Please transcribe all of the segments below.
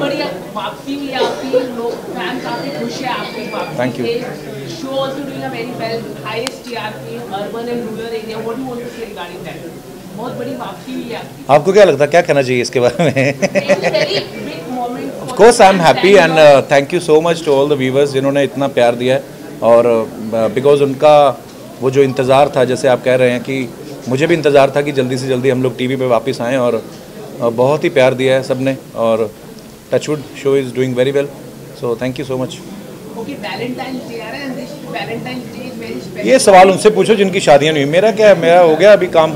बढ़िया वापसी हुई आपकी, लोग फैन काफी खुश है आपके वापसी Thank you. से। Show also doing a very well, highest TRP urban and rural area. What do you want to say regarding that? बहुत बड़ी वापसी हुई है आपकी। आपको क्या लगता है, क्या कहना चाहिए इसके बारे में? Very big moment. Of course I am happy and thank you so much to all the viewers जिन्होंने इतना प्यार दिया है। और बिकॉज उनका वो जो इंतज़ार था, जैसे आप कह रहे हैं कि मुझे भी इंतज़ार था कि जल्दी से जल्दी हम लोग टीवी पे वापस आएँ, और बहुत ही प्यार दिया है सबने। और touchwood show is doing very well, so thank you so much. Okay, Valentine's day आ रहा है and this Valentine's day is very special. ये सवाल उनसे पूछो जिनकी शादियाँ नहीं हुई। मेरा क्या है, मेरा हो गया अभी काम।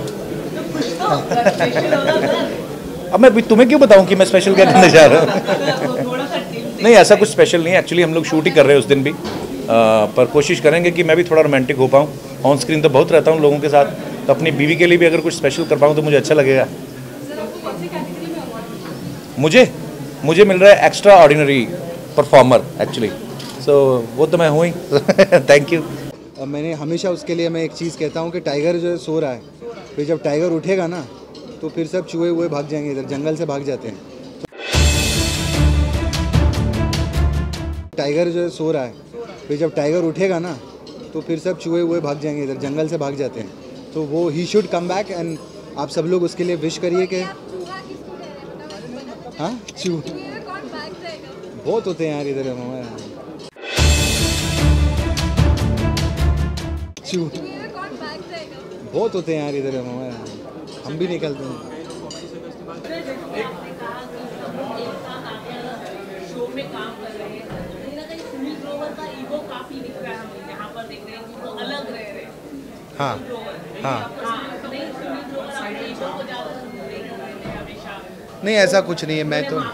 अब मैं तुम्हें क्यों बताऊं कि मैं स्पेशल क्या करने जा रहा हूँ? नहीं, ऐसा कुछ स्पेशल नहीं है। एक्चुअली हम लोग शूट ही कर रहे हैं उस दिन भी, पर कोशिश करेंगे कि मैं भी थोड़ा रोमांटिक हो पाऊँ। ऑन स्क्रीन तो बहुत रहता हूँ लोगों के साथ, तो अपनी बीवी के लिए भी अगर कुछ स्पेशल कर पाऊँ तो मुझे अच्छा लगेगा। मुझे मिल रहा है extraordinary performer actually, so वो तो मैं हूँ ही। Thank you. मैंने हमेशा उसके लिए मैं एक चीज़ कहता हूँ कि टाइगर जो है सो रहा है, फिर जब टाइगर उठेगा ना तो फिर सब चूहे हुए भाग जाएंगे, इधर जंगल से भाग जाते हैं। टाइगर जो है सो रहा है, फिर जब टाइगर उठेगा ना तो फिर सब चूहे हुए भाग जाएंगे, इधर जंगल से भाग जाते हैं। तो वो he should come back and आप सब लोग उसके लिए विश करिए कि हाँ चूहे बहुत होते हैं यार इधर हमारे। बहुत होते हैं यार इधर हमारे, हम भी निकलते हैं। शो में काम कर रहे हैं, कहीं ना कहीं सुनील ग्रोवर का ईगो काफी दिख रहा है। हम यहाँ पर देख रहे हैं कि वो अलग रह रहे हैं। हाँ हाँ, नहीं सुनील ग्रोवर अपने ईगो को ज्यादा नहीं कर रहे हैं हमेशा। नहीं ऐसा कुछ नहीं है, मैं तो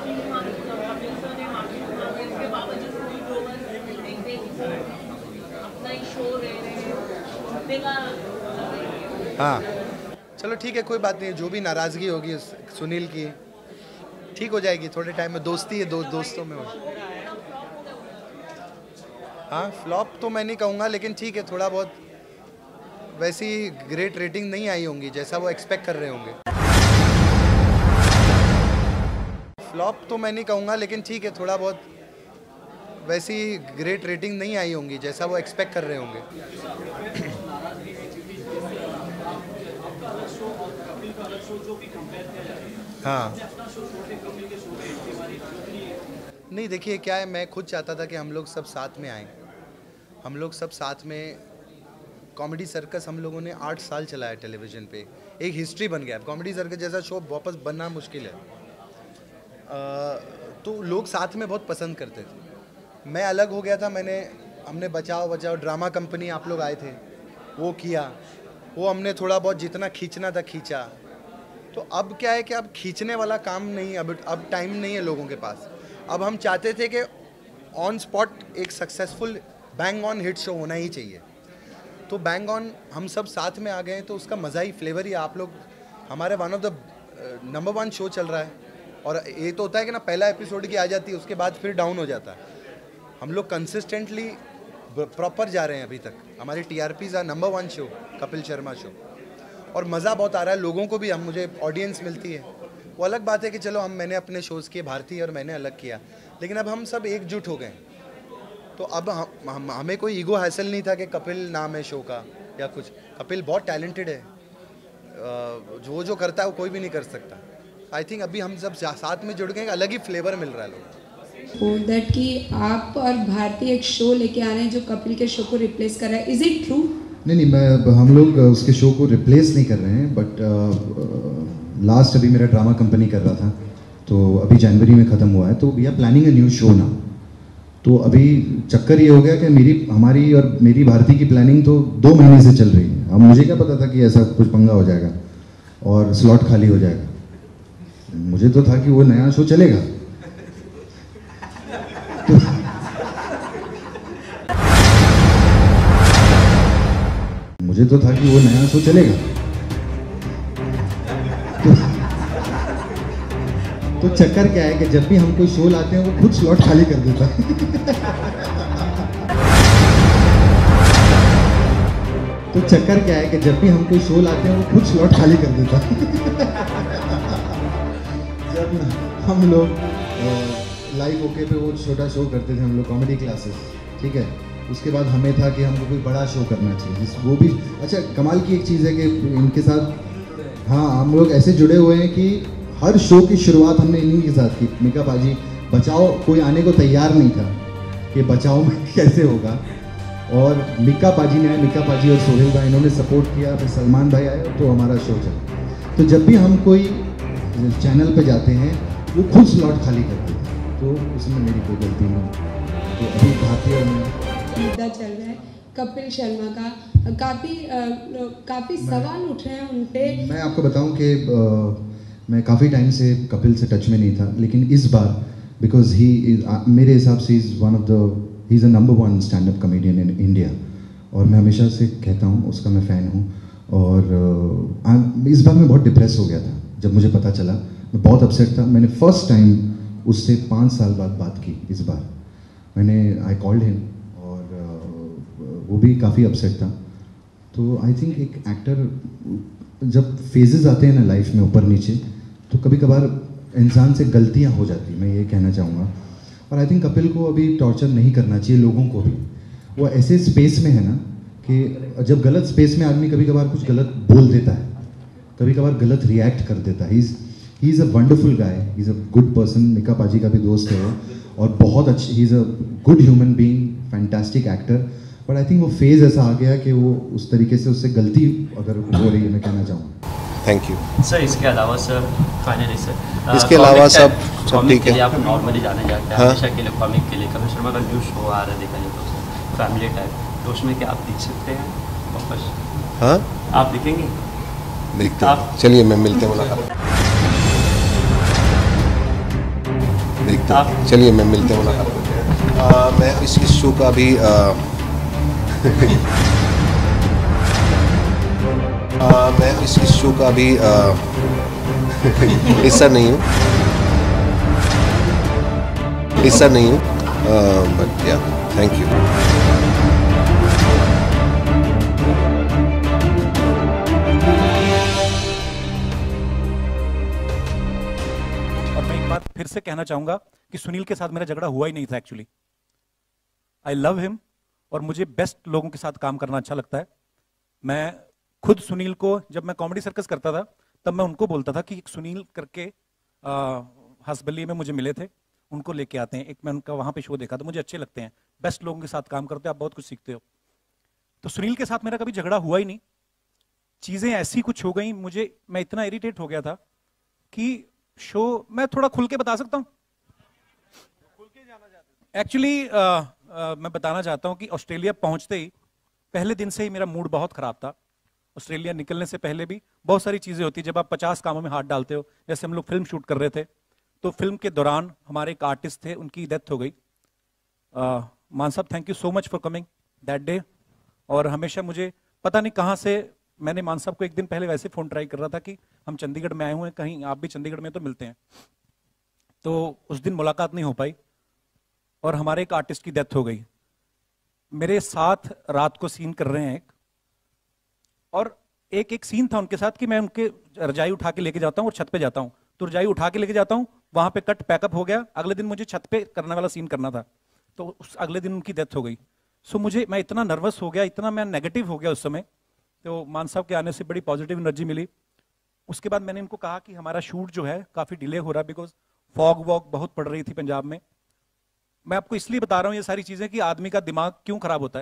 हाँ चलो ठीक है, कोई बात नहीं। जो भी नाराज़गी होगी सुनील की ठीक हो जाएगी थोड़े टाइम में। दोस्ती है, दोस्तों में हो। हाँ फ्लॉप तो मैं नहीं कहूँगा, लेकिन ठीक है थोड़ा बहुत वैसी ग्रेट रेटिंग नहीं आई होंगी जैसा वो एक्सपेक्ट कर रहे होंगे। फ्लॉप तो मैं नहीं कहूँगा, लेकिन ठीक है थोड़ा बहुत वैसी ग्रेट रेटिंग नहीं आई होंगी जैसा वो एक्सपेक्ट कर रहे होंगे। हाँ नहीं देखिए क्या है, मैं खुद चाहता था कि हम लोग सब साथ में आएँ, हम लोग सब साथ में। कॉमेडी सर्कस हम लोगों ने 8 साल चलाया टेलीविज़न पे, एक हिस्ट्री बन गया। कॉमेडी सर्कस जैसा शो वापस बनना मुश्किल है, तो लोग साथ में बहुत पसंद करते थे। मैं अलग हो गया था, हमने बचाओ ड्रामा कंपनी आप लोग आए थे, वो किया, वो हमने थोड़ा बहुत जितना खींचना था खींचा। तो अब क्या है कि अब खींचने वाला काम नहीं, अब टाइम नहीं है लोगों के पास। अब हम चाहते थे कि ऑन स्पॉट एक successful bang on hit show होना ही चाहिए। तो बैंग ऑन हम सब साथ में आ गए, तो उसका मज़ा ही फ्लेवर ही आप लोग हमारे one of the number 1 show चल रहा है। और ये तो होता है कि ना पहला एपिसोड की आ जाती है, उसके बाद फिर डाउन हो जाता है। हम लोग कंसिस्टेंटली प्रॉपर जा रहे हैं अभी तक। हमारी TRPs our number 1 show, Kapil Sharma show, और मज़ा बहुत आ रहा है लोगों को भी। मुझे ऑडियंस मिलती है, वो अलग बात है कि चलो मैंने अपने शोज़ किए, भारतीय और मैंने अलग किया, लेकिन अब हम सब एकजुट हो गए। तो अब हमें कोई ईगो हासिल नहीं था कि कपिल नाम है शो का या कुछ। कपिल बहुत टैलेंटेड है, जो करता है वो कोई भी नहीं कर सकता। आई थिंक अभी हम सब साथ में जुड़ गए, अलग ही फ्लेवर मिल रहा है लोग। दैट कि आप और भारतीय एक शो लेके आ रहे हैं जो कपिल के शो को रिप्लेस कर रहा है, इज इट ट्रू? नहीं, हम लोग उसके शो को रिप्लेस नहीं कर रहे हैं, बट लास्ट अभी मेरा ड्रामा कंपनी कर रहा था, तो अभी जनवरी में ख़त्म हुआ है, तो we are planning a new show ना। तो अभी चक्कर ये हो गया कि हमारी और मेरी भारती की प्लानिंग तो 2 महीने से चल रही है। अब मुझे क्या पता था कि ऐसा कुछ पंगा हो जाएगा और स्लॉट खाली हो जाएगा। मुझे तो था कि वो नया शो चलेगा, मुझे तो था कि वो नया शो चलेगा। तो चक्कर क्या है कि जब भी हम कोई शो लाते हैं वो खुद स्लॉट खाली कर देता है। तो चक्कर क्या है कि जब भी हम कोई शो लाते हैं वो खुद स्लॉट खाली कर देता है। जब हम लोग लाइव ओके पे वो छोटा शो करते थे हम लोग, कॉमेडी क्लासेस, ठीक है। उसके बाद हमें था कि हमको कोई बड़ा शो करना चाहिए, वो भी अच्छा। कमाल की एक चीज़ है कि इनके साथ हाँ हम लोग ऐसे जुड़े हुए हैं कि हर शो की शुरुआत हमने इन्हीं के साथ की। मिका पाजी बचाओ, कोई आने को तैयार नहीं था कि बचाओ में कैसे होगा, और मिका पाजी ने आए, मिका पाजी और सोहेल भाई इन्होंने सपोर्ट किया, फिर सलमान भाई आए तो हमारा शो चला। तो जब भी हम कोई चैनल पे जाते हैं वो खुद स्लॉट खाली करते हैं, तो उसमें मेरी कोई गलती नहीं। तो अभी भारतीय मुद्दा चल रहा है कपिल शर्मा का, काफ़ी सवाल उठ रहे हैं उन पे। मैं आपको बताऊं कि मैं काफ़ी टाइम से कपिल से टच में नहीं था, लेकिन इस बार बिकॉज मेरे हिसाब से he is a number 1 stand up comedian in India, और मैं हमेशा से कहता हूँ उसका मैं फ़ैन हूँ। और इस बार मैं बहुत डिप्रेस हो गया था जब मुझे पता चला, मैं बहुत अपसेट था। मैंने फर्स्ट टाइम उससे 5 साल बाद बात की। इस बार आई कॉल्ड हिम, और वो भी काफ़ी अपसेट था। तो आई थिंक एक एक्टर जब फेजेस आते हैं ना लाइफ में ऊपर नीचे, तो कभी कभार इंसान से गलतियां हो जाती, मैं ये कहना चाहूँगा। और आई थिंक कपिल को अभी टॉर्चर नहीं करना चाहिए लोगों को भी। वो ऐसे स्पेस में है ना कि जब गलत स्पेस में आदमी कभी कभार कुछ गलत बोल देता है, कभी कभार गलत रिएक्ट कर देता है। He is a wonderful guy, he is a good person. Mika पाजी का भी दोस्त है वो, और बहुत अच्छी, he is a good human being, fantastic actor. But I think वो फेज़ ऐसा आ गया कि वो उस तरीके से उससे गलती अगर हो रही है, मैं कहना चाहूँगा। Thank you sir. इसके अलावा सर फाइनली सर इसके अलावा सब ठीक है। आप नॉर्मली जाने जाते हैं हमेशा के लिए कॉमिक के लिए। कपिल शर्मा का न्यू शो आ रहा है, देखा जाए तो सर फैमिली टाइप, तो उसमें क्या आप दिख सकते हैं वापस? हाँ आप दिखेंगे? देखते हैं, चलिए मैं मिलते हैं, मुलाकात देखते हैं, चलिए मैं मिलते हैं, मुलाकात करते हैं। मैं इस शो का भी मैं इस शो का भी हिस्सा नहीं हूँ, बट या थैंक यू। और मैं एक बात फिर से कहना चाहूंगा कि सुनील के साथ मेरा झगड़ा हुआ ही नहीं था एक्चुअली। आई लव हिम, और मुझे बेस्ट लोगों के साथ काम करना अच्छा लगता है। मैं खुद सुनील को, जब मैं कॉमेडी सर्कस करता था तब मैं उनको बोलता था कि एक सुनील करके हंसबली में मुझे मिले थे, उनको लेके आते हैं। एक मैं उनका वहां पे शो देखा था, मुझे अच्छे लगते हैं, बेस्ट लोगों के साथ काम करते हो, आप बहुत कुछ सीखते हो। तो सुनील के साथ मेरा कभी झगड़ा हुआ ही नहीं। चीजें ऐसी कुछ हो गई, मैं इतना इरिटेट हो गया था कि शो, मैं थोड़ा खुल के बता सकता हूँ एक्चुअली। मैं बताना चाहता हूँ कि ऑस्ट्रेलिया पहुंचते ही पहले दिन से ही मेरा मूड बहुत खराब था। ऑस्ट्रेलिया निकलने से पहले भी बहुत सारी चीजें होती है जब आप 50 कामों में हाथ डालते हो। जैसे हम लोग फिल्म शूट कर रहे थे, तो फिल्म के दौरान हमारे एक आर्टिस्ट थे, उनकी डेथ हो गई। मान साहब, thank you so much for coming that day. और हमेशा मुझे पता नहीं कहाँ से, मैंने मान साहब को एक दिन पहले वैसे फोन ट्राई कर रहा था कि हम चंडीगढ़ में आए हुए हैं, कहीं आप भी चंडीगढ़ में तो मिलते हैं। तो उस दिन मुलाकात नहीं हो पाई, और हमारे एक आर्टिस्ट की डेथ हो गई। मेरे साथ रात को सीन कर रहे हैं एक, और एक सीन था उनके साथ कि मैं उनके रजाई उठा के लेके जाता हूँ और छत पे जाता हूँ, तो रजाई उठा के लेके जाता हूँ, वहां पे कट पैकअप हो गया। अगले दिन मुझे छत पे करने वाला सीन करना था, तो उस अगले दिन उनकी डेथ हो गई। सो मैं इतना नर्वस हो गया, इतना मैं नेगेटिव हो गया उस समय। तो मान साहब के आने से बड़ी पॉजिटिव एनर्जी मिली। उसके बाद मैंने इनको कहा कि हमारा शूट जो है काफी डिले हो रहा है, बिकॉज फॉग वॉग बहुत पड़ रही थी पंजाब में। मैं आपको इसलिए बता रहा हूं ये सारी चीजें कि आदमी का दिमाग क्यों खराब होता है।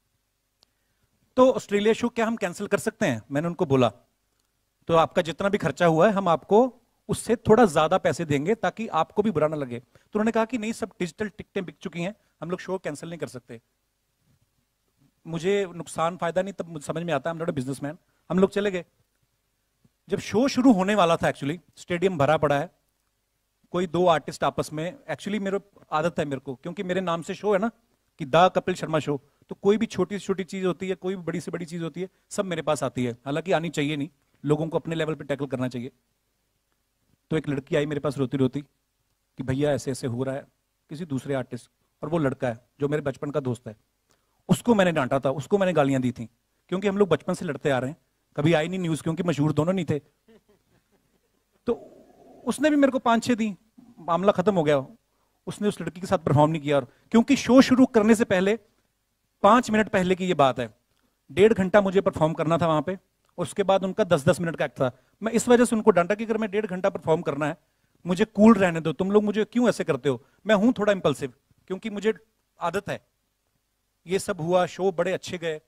तो ऑस्ट्रेलिया शो क्या हम कैंसिल कर सकते हैं? मैंने उनको बोला, तो आपका जितना भी खर्चा हुआ है हम आपको उससे थोड़ा ज्यादा पैसे देंगे ताकि आपको भी बुरा ना लगे। तो उन्होंने कहा कि नहीं, सब डिजिटल टिकटें बिक चुकी हैं, हम लोग शो कैंसिल नहीं कर सकते। मुझे नुकसान फायदा नहीं तब मुझे समझ में आता है, I am not a businessman. हम लोग चले गए। जब शो शुरू होने वाला था, एक्चुअली स्टेडियम भरा पड़ा है, कोई 2 आर्टिस्ट आपस में, एक्चुअली मेरे आदत है मेरे को, क्योंकि मेरे नाम से शो है ना कि द कपिल शर्मा शो, तो कोई भी छोटी से छोटी चीज होती है, कोई भी बड़ी से बड़ी चीज होती है, सब मेरे पास आती है। हालांकि आनी चाहिए नहीं, लोगों को अपने लेवल पे टैकल करना चाहिए। तो एक लड़की आई मेरे पास रोती रोती कि भैया ऐसे ऐसे हो रहा है, किसी दूसरे आर्टिस्ट, और वो लड़का है जो मेरे बचपन का दोस्त है, उसको मैंने डांटा था, उसको मैंने गालियां दी थी, क्योंकि हम लोग बचपन से लड़ते आ रहे हैं, कभी आई नहीं न्यूज, क्योंकि मशहूर दोनों नहीं थे। तो उसने भी मेरे को 5-6 दी, मामला खत्म हो गया। उसने उस लड़की के साथ परफॉर्म नहीं किया। और क्योंकि शो शुरू करने से पहले 5 मिनट पहले की ये बात है, 1.5 घंटा मुझे परफॉर्म करना था वहां पे, और उसके बाद उनका 10-10 मिनट का एक्ट था। मैं इस वजह से उनको डांटा कि अगर मैं 1.5 घंटा परफॉर्म करना है, मुझे कूल रहने दो, तुम लोग मुझे क्यों ऐसे करते हो। मैं हूं थोड़ा इंपल्सिव, क्योंकि मुझे आदत है। ये सब हुआ, शो बड़े अच्छे गए।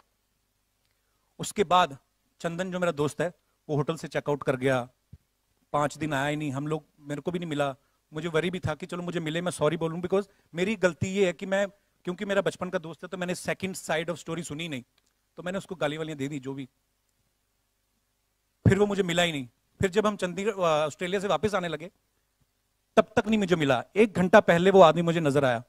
उसके बाद चंदन जो मेरा दोस्त है, वो होटल से चेकआउट कर गया, 5 दिन आया ही नहीं। हम लोग, मेरे को भी नहीं मिला। मुझे वरी भी था कि चलो मुझे मिले, मैं सॉरी बोलूं, बिकॉज मेरी गलती ये है कि मैं, क्योंकि मेरा बचपन का दोस्त है, तो मैंने सेकंड साइड ऑफ स्टोरी सुनी नहीं, तो मैंने उसको गाली वालियां दे दी जो भी। फिर वो मुझे मिला ही नहीं। फिर जब हम चंडीगढ़ ऑस्ट्रेलिया से वापस आने लगे, तब तक नहीं मुझे मिला। 1 घंटा पहले वो आदमी मुझे नजर आया,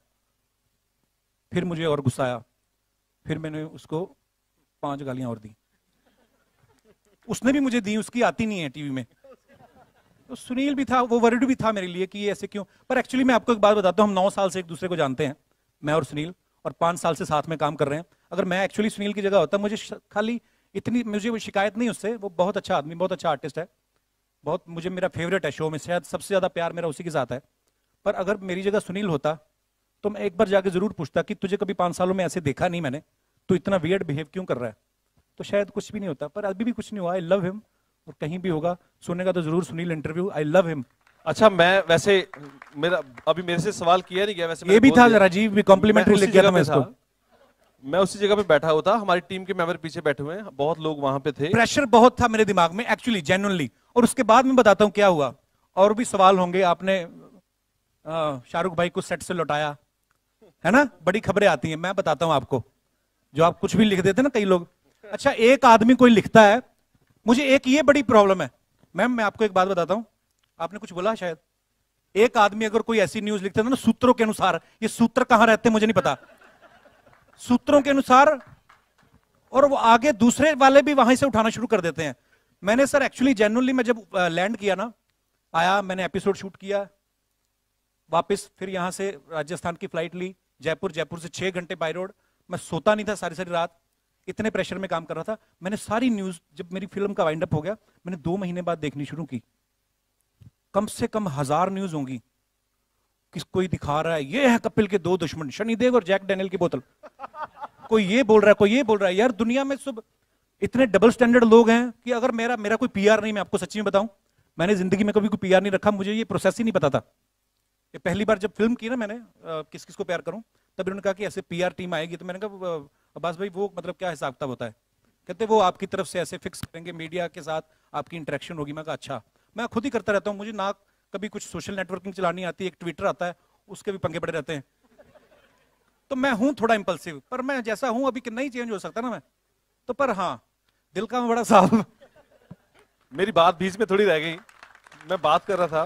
फिर मुझे और गुस्सा आया, फिर मैंने उसको 5 गालियां और दी। उसने भी मुझे दी, उसकी आती नहीं है टीवी में। तो सुनील भी था, वो वर्ड भी था मेरे लिए कि ये ऐसे क्यों। पर एक्चुअली मैं आपको एक बात बताता हूँ, हम 9 साल से एक दूसरे को जानते हैं, मैं और सुनील, और 5 साल से साथ में काम कर रहे हैं। अगर मैं एक्चुअली सुनील की जगह होता, मुझे खाली इतनी, मुझे वो शिकायत नहीं उससे, वो बहुत अच्छा आदमी, बहुत अच्छा आर्टिस्ट है, बहुत, मुझे मेरा फेवरेट है शो में, शायद सबसे ज्यादा प्यार मेरा उसी के साथ है। पर अगर मेरी जगह सुनील होता, तो मैं एक बार जाके जरूर पूछता कि तुझे कभी 5 सालों में ऐसे देखा नहीं मैंने, तो इतना वियर्ड बिहेव क्यों कर रहा है। तो शायद कुछ भी नहीं होता, पर अभी भी कुछ नहीं हुआ। आई लव हिम, और कहीं भी होगा सुनेगा तो जरूर Sunil interview, I love him. अच्छा, मैं वैसे, मेरा अभी मेरे से सवाल किया नहीं गया, वैसे ये भी था, राजीव भी कॉम्प्लीमेंट्री लिख गया था मैं इसको। मैं उसी जगह पे बैठा हुआ था, हमारी टीम के मेंबर पीछे बैठे हुए हैं, बहुत लोग वहां पे थे। प्रेशर बहुत था मेरे दिमाग में एक्चुअली, जेन्युइनली। और उसके बाद मैं बताता हूं क्या हुआ। और भी सवाल होंगे। आपने शाहरुख भाई को सेट से लौटाया है ना, बड़ी खबरें आती हैं। मैं बताता हूं आपको, जो आप कुछ भी लिख देते ना कई लोग। अच्छा, एक आदमी कोई लिखता है, मुझे एक ये बड़ी प्रॉब्लम है मैम, मैं आपको एक बात बताता हूं, आपने कुछ बोला शायद। एक आदमी अगर कोई ऐसी न्यूज लिखता है ना सूत्रों के अनुसार, ये सूत्र कहां रहते हैं मुझे नहीं पता, सूत्रों के अनुसार, और वो आगे दूसरे वाले भी वहां से उठाना शुरू कर देते हैं। मैंने सर एक्चुअली जेन्युइनली, मैं जब लैंड किया ना, आया, मैंने एपिसोड शूट किया, वापस फिर यहां से राजस्थान की फ्लाइट ली, जयपुर, जयपुर से 6 घंटे बाय रोड। मैं सोता नहीं था सारी सारी रात, इतने प्रेशर में काम कर रहा था। मैंने सारी न्यूज, जब मेरी फिल्म का वाइंड अप हो गया, मैंने 2 महीने बाद देखनी शुरू की। कम से कम 1000 न्यूज होंगी, किस कोई दिखा रहा है ये है कपिल के 2 दुश्मन, शनिदेव और जैक डैनियल की बोतल, कोई ये बोल रहा है, कोई ये बोल रहा है। यार दुनिया में सब इतने डबल स्टैंडर्ड लोग हैं कि अगर मेरा कोई पीआर नहीं, मैं आपको सच्ची में बताऊं, मैंने जिंदगी में कभी कोई पीआर नहीं रखा, मुझे ये प्रोसेस ही नहीं पता था। ये पहली बार जब फिल्म की ना मैंने, किस किस को प्यार करूं, तब उन्होंने कहा कि ऐसे पीआर टीम आएगी। तो मैंने कहा अब्बास भाई वो मतलब क्या हिसाब किताब होता है? कहते वो आपकी तरफ से ऐसे फिक्स करेंगे, मीडिया के साथ आपकी इंटरेक्शन होगी। मैं कहा अच्छा, मैं खुद ही करता रहता हूँ, मुझे ना कभी कुछ सोशल नेटवर्किंग चलानी आती है, एक ट्विटर आता है उसके भी पंगे पड़े रहते हैं। तो मैं हूं थोड़ा इंपल्सिव, पर मैं जैसा हूं अभी नहीं चेंज हो सकता ना मैं तो। पर हाँ, दिल का मैं बड़ा साफ। मेरी बात बीच में थोड़ी रह गई, मैं बात कर रहा था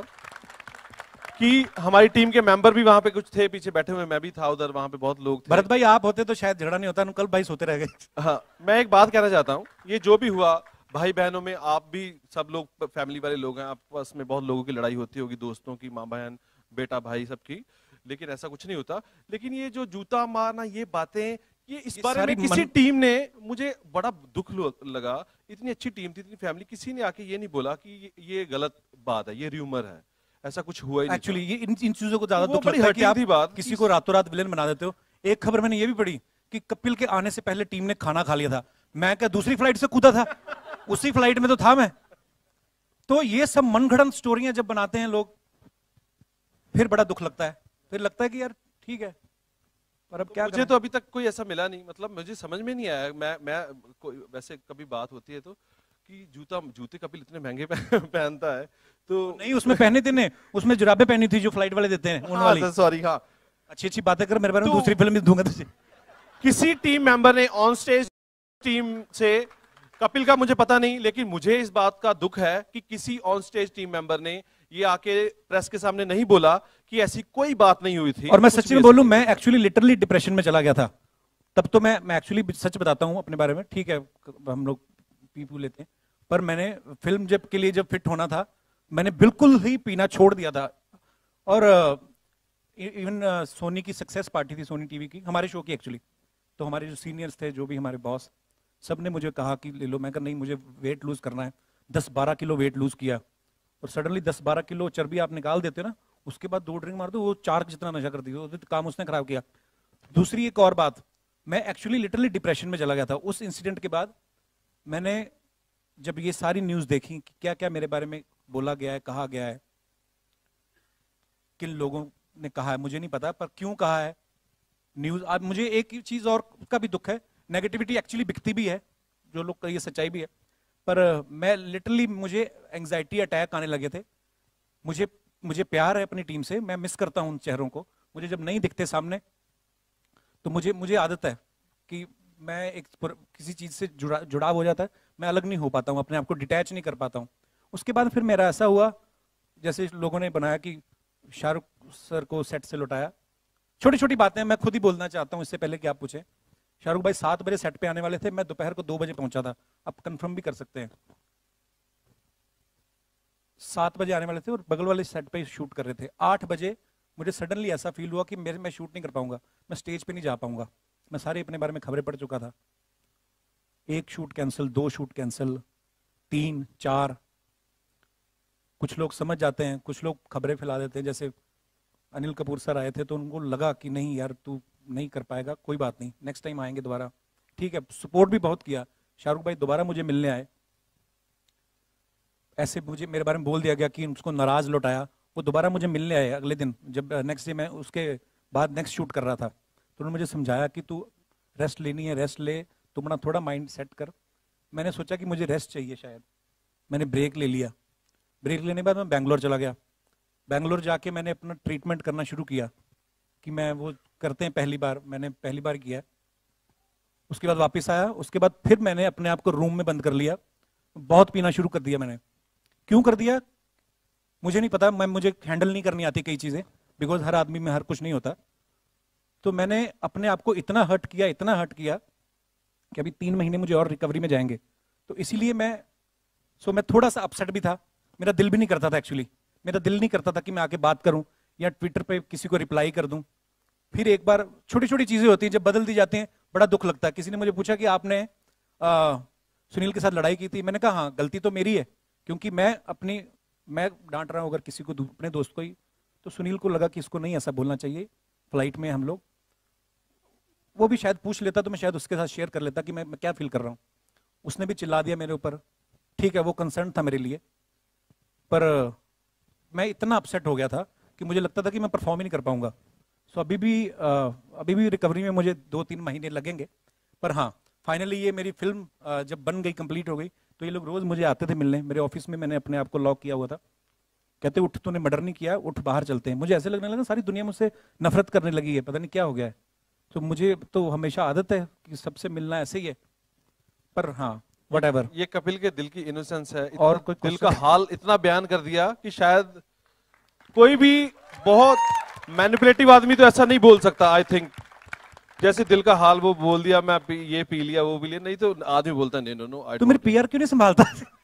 कि हमारी टीम के मेंबर भी वहां पे कुछ थे पीछे बैठे हुए, मैं भी था उधर, वहां पे बहुत लोग थे। भरत भाई आप होते तो शायद झगड़ा नहीं होता, कल भाई सोते रह गए। हाँ, मैं एक बात कहना चाहता हूँ, ये जो भी हुआ, भाई बहनों में आप भी सब लोग फैमिली वाले लोग हैं, आपस में बहुत लोगों की लड़ाई होती होगी, दोस्तों की, माँ बहन, बेटा भाई, सबकी, लेकिन ऐसा कुछ नहीं होता। लेकिन ये जो जूता मारना, ये बातें, ये इस बारे में किसी टीम ने, मुझे बड़ा दुख लगा, इतनी अच्छी टीम थी, इतनी फैमिली, किसी ने आके ये नहीं बोला कि ये गलत बात है, ये र्यूमर है, ऐसा कुछ हुआ ही नहीं। एक्चुअली ये इन चीजों को ज्यादा दुख लगता है कि आप बात किसी को रातों रात विलेन बना देते हो। एक खबर मैंने ये भी पढ़ी कि कपिल के आने से पहले टीम ने खाना खा लिया था। मैं क्या दूसरी फ्लाइट से कूदा था, उसी फ्लाइट में तो था मैं। तो ये सब मनगढ़ंत स्टोरियां जब बनाते हैं लोग, फिर बड़ा दुख लगता है, फिर लगता है कि यार ठीक है, पर अब क्या मुझे तो अभी तक कोई ऐसा मिला नहीं, मतलब मुझे समझ में नहीं आया। मैं कोई वैसे कभी बात होती है तो कि जूते कपिल इतने महंगे पहनता है तो नहीं, उसमें पहने थे ने, उसमें जुराबे पहनी थी जो फ्लाइट वाले देते हैं उन वाली। सॉरी, हाँ, अच्छी अच्छी बातें कर मेरे बारे में, दूसरी फिल्म में दूंगा तुझे। किसी टीम मेंबर ने ऑन स्टेज टीम से, कपिल का मुझे पता नहीं, लेकिन मुझे इस बात का दुख है कि किसी ऑन स्टेज टीम मेंबर ने ये आके प्रेस के सामने नहीं बोला कि ऐसी कोई बात नहीं हुई थी। और मैं सच्ची में बोलूं, मैं एक्चुअली लिटरली डिप्रेशन में चला गया था तब। तो मैं एक्चुअली सच बताता हूं अपने बारे में, ठीक है हम लोग पी लेते हैं, पर मैंने फिल्म के लिए जब फिट होना था, मैंने बिल्कुल ही पीना छोड़ दिया था। और इवन सोनी की सक्सेस पार्टी थी, सोनी टीवी की, हमारे शो की एक्चुअली, तो हमारे जो सीनियर्स थे, जो भी हमारे बॉस, सब ने मुझे कहा कि ले लो। मैं कहा नहीं, मुझे वेट लूज करना है। 10-12 किलो वेट लूज किया, और सडनली 10-12 किलो चर्बी आप निकाल देते हो ना, उसके बाद 2 ड्रिंक मार दो, वो 4 जितना नशा कर दिया, तो काम उसने खराब किया। दूसरी एक और बात, मैं एक्चुअली लिटरली डिप्रेशन में चला गया था उस इंसिडेंट के बाद। मैंने जब ये सारी न्यूज़ देखी कि क्या क्या मेरे बारे में बोला गया है, कहा गया है, किन लोगों ने कहा है मुझे नहीं पता, पर क्यों कहा है न्यूज़। अब मुझे एक चीज़ और का भी दुख है, नेगेटिविटी एक्चुअली बिकती भी है, जो लोग का ये सच्चाई भी है, पर मैं लिटरली मुझे एंग्जाइटी अटैक आने लगे थे। मुझे प्यार है अपनी टीम से, मैं मिस करता हूं उन चेहरों को। मुझे जब नहीं दिखते सामने तो मुझे आदत है कि मैं एक किसी चीज़ से जुड़ाव हो जाता है, मैं अलग नहीं हो पाता हूँ, अपने आप को डिटैच नहीं कर पाता हूँ। उसके बाद फिर मेरा ऐसा हुआ, जैसे लोगों ने बनाया कि शाहरुख सर को सेट से लौटाया। छोटी छोटी बातें मैं खुद ही बोलना चाहता हूँ इससे पहले कि आप पूछें। शाहरुख भाई 7 बजे सेट पे आने वाले थे, मैं दोपहर को 2 बजे पहुंचा था, आप कंफर्म भी कर सकते हैं। 7 बजे आने वाले थे और बगल वाले सेट पे शूट कर रहे थे। 8 बजे मुझे सडनली ऐसा फील हुआ कि मैं शूट नहीं कर पाऊंगा, मैं स्टेज पे नहीं जा पाऊंगा। मैं सारे अपने बारे में खबरें पढ़ चुका था। 1 शूट कैंसिल, 2 शूट कैंसिल, 3, 4। कुछ लोग समझ जाते हैं, कुछ लोग खबरें फैला देते हैं। जैसे अनिल कपूर सर आए थे तो उनको लगा कि नहीं यार तू नहीं कर पाएगा, कोई बात नहीं, नेक्स्ट टाइम आएंगे दोबारा, ठीक है। सपोर्ट भी बहुत किया। शाहरुख भाई दोबारा मुझे मिलने आए, ऐसे मुझे मेरे बारे में बोल दिया गया कि उसको नाराज लौटाया। वो दोबारा मुझे मिलने आए अगले दिन, जब नेक्स्ट डे मैं उसके बाद नेक्स्ट शूट कर रहा था, तो उन्होंने मुझे समझाया कि तू रेस्ट लेनी है, रेस्ट ले, तू अपना थोड़ा माइंड सेट कर। मैंने सोचा कि मुझे रेस्ट चाहिए शायद, मैंने ब्रेक ले लिया। ब्रेक लेने के बाद मैं बैंगलोर चला गया। बैंगलोर जाके मैंने अपना ट्रीटमेंट करना शुरू किया कि मैं वो करते हैं पहली बार, मैंने पहली बार किया। उसके बाद वापस आया, उसके बाद फिर मैंने अपने आप को रूम में बंद कर लिया, बहुत पीना शुरू कर दिया मैंने। क्यों कर दिया मुझे नहीं पता, मुझे हैंडल नहीं करनी आती कई चीजें, बिकॉज हर आदमी में हर कुछ नहीं होता। तो मैंने अपने आप को इतना हर्ट किया कि अभी 3 महीने मुझे और रिकवरी में जाएंगे। तो इसीलिए मैं थोड़ा सा अपसेट भी था। मेरा दिल भी नहीं करता था, एक्चुअली मेरा दिल नहीं करता था कि मैं आके बात करूं या ट्विटर पे किसी को रिप्लाई कर दूं। फिर एक बार छोटी छोटी चीजें होती हैं, जब बदल दी जाती हैं बड़ा दुख लगता है। किसी ने मुझे पूछा कि आपने सुनील के साथ लड़ाई की थी, मैंने कहा हाँ, गलती तो मेरी है, क्योंकि मैं डांट रहा हूं अगर किसी को, अपने दोस्त को ही, तो सुनील को लगा कि इसको नहीं ऐसा बोलना चाहिए। फ्लाइट में हम लोग, वो भी शायद पूछ लेता तो मैं शायद उसके साथ शेयर कर लेता कि मैं क्या फील कर रहा हूँ। उसने भी चिल्ला दिया मेरे ऊपर, ठीक है वो कंसर्न था मेरे लिए, पर मैं इतना अपसेट हो गया था कि मुझे लगता था कि मैं परफॉर्म ही नहीं कर पाऊंगा। सो अभी भी रिकवरी में मुझे 2-3 महीने लगेंगे। पर हाँ, फाइनली ये मेरी फिल्म जब बन गई, कंप्लीट हो गई, तो ये लोग रोज मुझे आते थे मिलने। मेरे ऑफिस में मैंने अपने आप को लॉक किया हुआ था, कहते उठ, तूने मर्डर नहीं किया, उठ बाहर चलते हैं। मुझे ऐसे लगने लगा सारी दुनिया मुझसे नफरत करने लगी है, पता नहीं क्या हो गया है। तो मुझे तो हमेशा आदत है कि सबसे मिलना ऐसे ही है, पर हाँ व्हाटएवर। ये कपिल के दिल की इनोसेंस है, और कोई दिल का हाल इतना बयान कर दिया कि शायद कोई भी बहुत मैनिपुलेटिव आदमी तो ऐसा नहीं बोल सकता। आई थिंक जैसे दिल का हाल वो बोल दिया, मैं ये पी लिया वो पी लिया, नहीं तो आदमी बोलता नहीं। नो, तो मेरे पीआर क्यों नहीं संभालता?